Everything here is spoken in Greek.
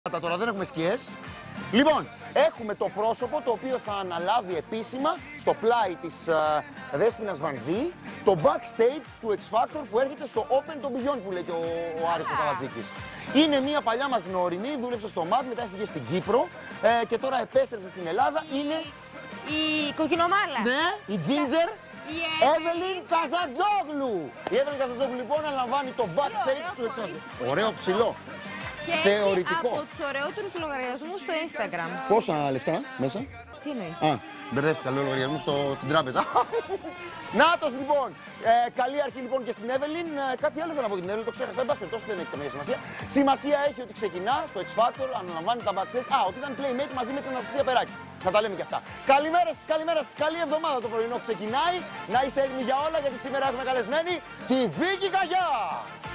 Τώρα δεν έχουμε σκιές. Λοιπόν, έχουμε το πρόσωπο το οποίο θα αναλάβει επίσημα στο πλάι της Δέσποινας Βανδύ το backstage του X Factor που έρχεται στο Open το Beyond που λέει και ο Άρης ο Καλατζίκης. Είναι μια παλιά μας γνώριμη, δούλεψε στο MAD, μετά έφυγε στην Κύπρο και τώρα επέστρεψε στην Ελλάδα. Είναι η κοκκινομάλα. Ναι, η Ginger. Εύελιν Καζατζόγλου! Η Εύελιν Καζατζόγλου λοιπόν αναλαμβάνει το backstage του X Factor. Ωραίο ψηλό. Και θεωρητικό. από τους ωραιότερους λογαριασμούς στο Instagram. Πόσα λεφτά μέσα? Τι εννοείς? Α, μπερδεύτηκα, λέω λογαριασμού στην τράπεζα. Νάτος λοιπόν! Καλή αρχή λοιπόν και στην Εύελιν. Κάτι άλλο θέλω να πω για την Εύελιν, το ξέχασα. Εν πάση περιπτώσει δεν έχει καμία σημασία. Σημασία έχει ότι ξεκινά στο X Factor, αναλαμβάνει τα backstage. Α, ότι ήταν playmate μαζί με την Αναστασία Περάκη. Θα τα λέμε και αυτά. Καλημέρα σας, καλή εβδομάδα το πρωινό ξεκινάει. Να είστε έτοιμοι για όλα γιατί σήμερα έχουμε καλεσμένη τη Βίκη Καγιά!